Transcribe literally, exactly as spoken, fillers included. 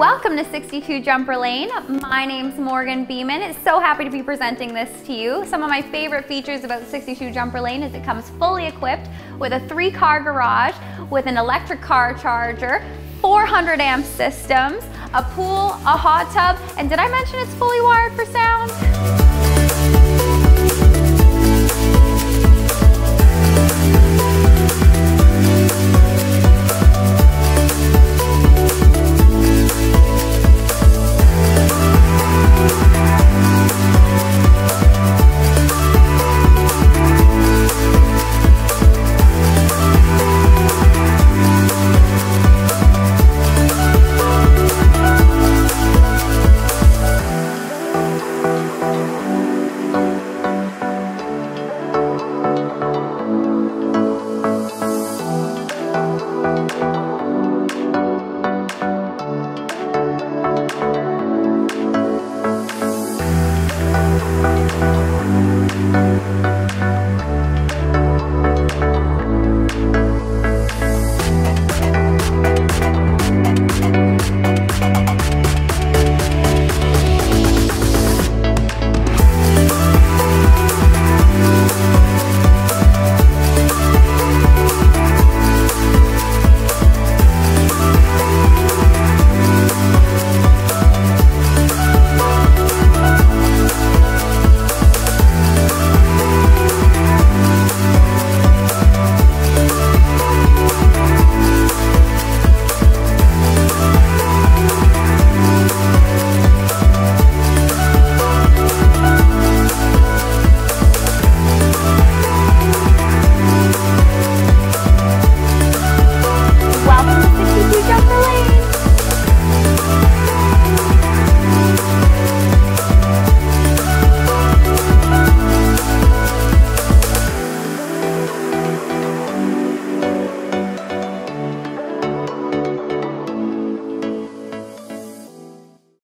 welcome to sixty-two Jumper Lane. My name's Morgan Beaman. It's so happy to be presenting this to you. Some of my favorite features about sixty-two Jumper Lane is it comes fully equipped with a three-car garage, with an electric car charger, four hundred amp systems, a pool, a hot tub, and did I mention it's fully wired for sound?